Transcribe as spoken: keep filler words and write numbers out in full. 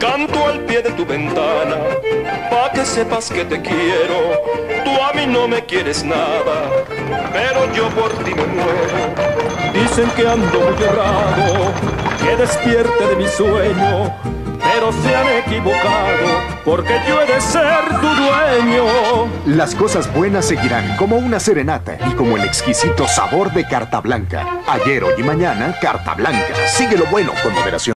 canto al pie de tu ventana, pa' que sepas que te quiero. Tú a mí no me quieres nada, pero yo por ti me muero. Dicen que ando muy errado, que despierte de mi sueño, pero se han equivocado, porque yo he de ser tu dueño. Las cosas buenas seguirán, como una serenata y como el exquisito sabor de Carta Blanca. Ayer, hoy y mañana, Carta Blanca. Sigue lo bueno con moderación.